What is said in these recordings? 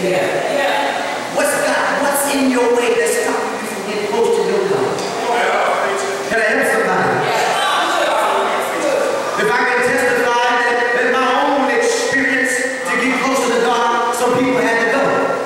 What's in your way that's stopping you from getting close to your God? Can I help somebody? If I can testify that my own experience to get close to the God, some people had to go.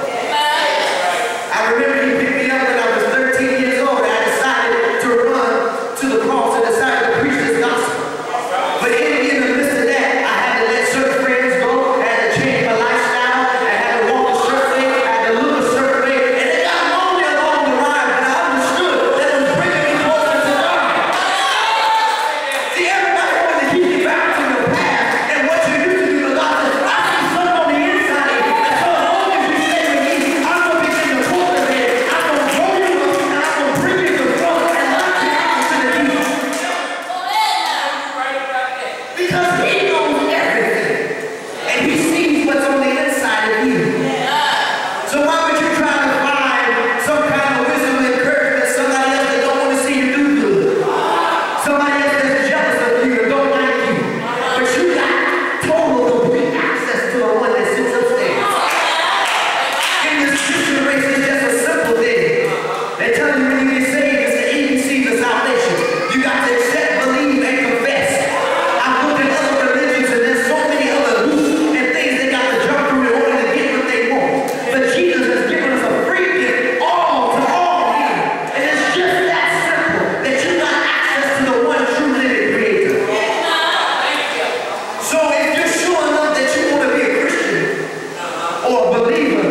I remember he picked me up when I was 13 years old and I decided to run to the cross and decided to preach this gospel. But in the midst of that, I had to let certain friends go, I had to change my lifestyle, I had to walk a certain way, I had to look a certain way, and it got lonely along the ride, but I understood that it was bringing me closer to God. See, everybody wants to keep you back to your past and what you used to do, but God says, I see something on the inside, and so as long as you stay with me, I'm going to begin to cultivate, I'm going to grow you up, and I'm going to bring you to the front and lock you out to the deep. Because he knows everything. And he sees what's on the inside of you. So why would you try to find some kind of wisdom and encouragement somebody else that don't want to see you do good? Somebody else that's jealous of you or don't like you. But you got total, complete access to the one that sits upstairs. In this Christian race, it's just a simple thing. They tell you when you get saved, it's the ABCs of salvation. You got to accept, believe, and confess. I've looked at other religions and there's so many other hoops and things they got to jump through in order to get what they want. But Jesus has given us a free gift, all to all men. And it's just that simple that you got access to the one true living creator. So if you're sure enough that you want to be a Christian or a believer,